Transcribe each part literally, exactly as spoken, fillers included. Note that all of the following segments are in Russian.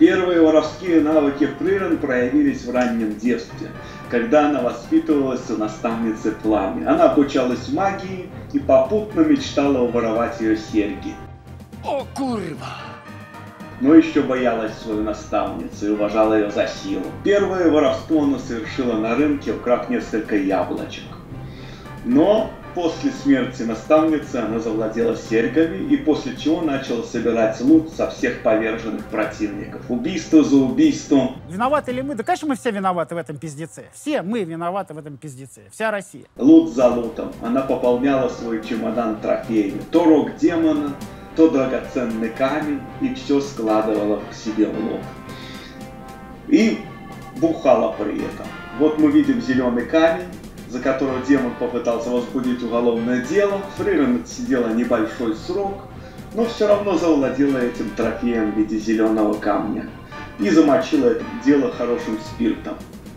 Первые воровские навыки Фрейлин проявились в раннем детстве, когда она воспитывалась у наставницы Пламя. Она обучалась магии и попутно мечтала уворовать ее серьги. О, курва! Но еще боялась свою наставницу и уважала ее за силу. Первое воровство она совершила на рынке, украв несколько яблочек. Но после смерти наставницы она завладела серьгами, и после чего начала собирать лут со всех поверженных противников. Убийство за убийством. Виноваты ли мы? Да, конечно, мы все виноваты в этом пиздеце. Все мы виноваты в этом пиздеце. Вся Россия. Лут за лутом. Она пополняла свой чемодан трофеями. То рог демона, то драгоценный камень, и все складывала к себе в лот. И бухала при этом. Вот мы видим зеленый камень, за которого демон попытался возбудить уголовное дело. Фрейлин отсидела небольшой срок, но все равно завладела этим трофеем в виде зеленого камня и замочила это дело хорошим спиртом.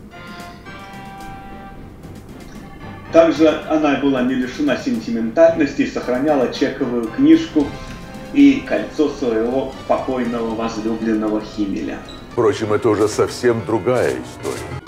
Также она была не лишена сентиментальности и сохраняла чековую книжку и кольцо своего покойного возлюбленного Химеля. Впрочем, это уже совсем другая история.